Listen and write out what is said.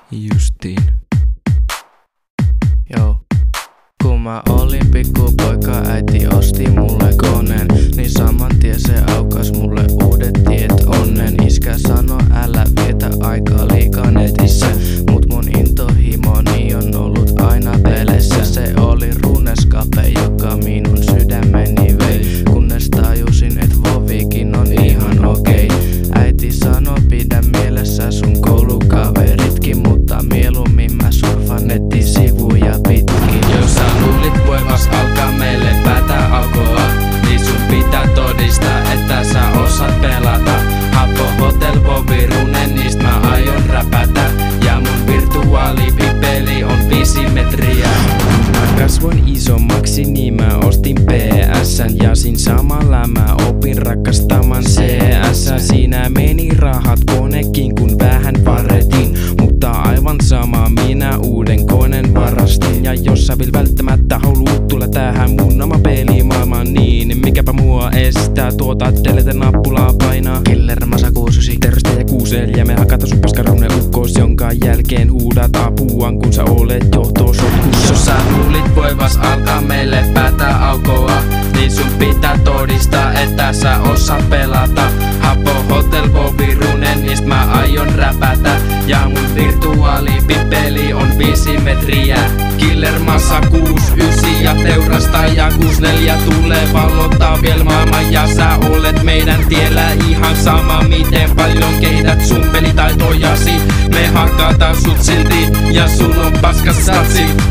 Justiin. Joo. Kun mä olin pikkupoika, äiti osti mulle koneen, niin saman tien se aukas mulle uudet tiet onnen. Iskä sano älä vietä aikaa liikaa netissä, mut mun intohimoni on ollut aina peleissä. Se oli runescape, joka minun sydämeni vei, kunnes tajusin et vovikin on ihan okei. Äiti sano pidä mielessä sun koulukaveritkin, mutta mieluummin mä surfan nettisivuja pitkin. Jos sä luulit voivas alkaa meille päätä aukoa, niin sun pitää todistaa, että sä osaat pelata. Hapo Hotel Bobby Runen, niistä mä aion räpätä, ja mun virtuaalipipeli on 5 metriä. Mä kasvoin isommaksi, niin mä ostin PS:n, ja siinä samalla mä opin rakastamaan CS. Siinä meni rahat konekin, kun vähän varetin, mutta aivan sama minä uuden koneen varastin. Ja jos sä vil välttämättä haluut tulla tähän mun oma pelimaailmaan, niin mikäpä mua estää delete-nappulaa painaa. Killer Masa 69. Terveistä ja 64, me hakata sun paskarune ukkos, jonka jälkeen huudat apuaan, kun sä olet johtosotkussa. Jos sä luulit voivas alkaa meille päätä aukoa, niin sun pitää todistaa, että sä osaat pelata. Hapo Hotel Bobby Runen, niistä mä aion räpätä, ja mun virtuaalipipeli on 5 metriä. Killer Massa 69 ja teurastaja 64 tulee vallottaa vielä maailman, ja sä olet meidän tiellä ihan sama miten paljon kehität sun pelitaitojasi. Me hakataan sut silti ja sul on paskas statsi.